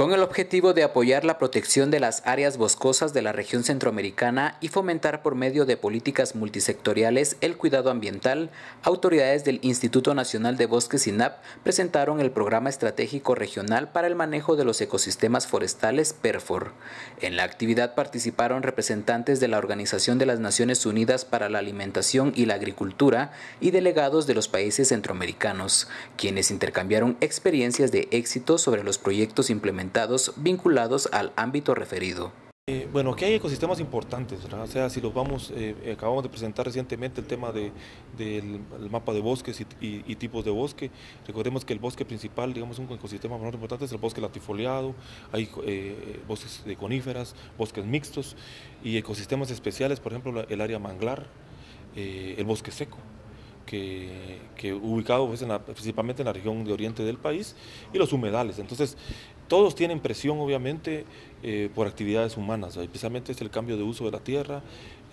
Con el objetivo de apoyar la protección de las áreas boscosas de la región centroamericana y fomentar por medio de políticas multisectoriales el cuidado ambiental, autoridades del Instituto Nacional de Bosques INAP presentaron el Programa Estratégico Regional para el Manejo de los Ecosistemas Forestales PERFOR. En la actividad participaron representantes de la Organización de las Naciones Unidas para la Alimentación y la Agricultura y delegados de los países centroamericanos, quienes intercambiaron experiencias de éxito sobre los proyectos implementados vinculados al ámbito referido. Bueno, aquí hay ecosistemas importantes, ¿verdad? O sea, si los vamos, acabamos de presentar recientemente el tema del mapa de bosques y tipos de bosque. Recordemos que el bosque principal, digamos, un ecosistema más importante es el bosque latifoliado, hay bosques de coníferas, bosques mixtos y ecosistemas especiales, por ejemplo, el área manglar, el bosque seco. Que ubicado pues, principalmente en la región de oriente del país, y los humedales. Entonces, todos tienen presión, obviamente, por actividades humanas, especialmente es el cambio de uso de la tierra,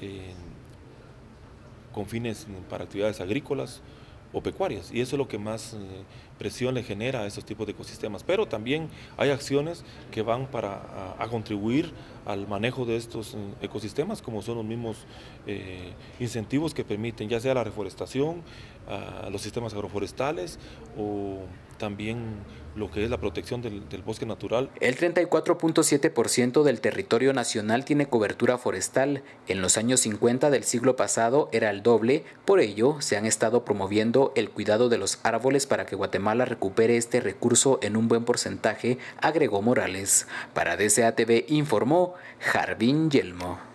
con fines para actividades agrícolas o pecuarias, y eso es lo que más presión le genera a esos tipos de ecosistemas. Pero también hay acciones que van a contribuir al manejo de estos ecosistemas, como son los mismos incentivos que permiten ya sea la reforestación, los sistemas agroforestales o también lo que es la protección del bosque natural. El 34.7% del territorio nacional tiene cobertura forestal. En los años 50 del siglo pasado era el doble, por ello se han estado promoviendo el cuidado de los árboles para que Guatemala recupere este recurso en un buen porcentaje, agregó Morales. Para DCATV informó Jarvin Yelmo.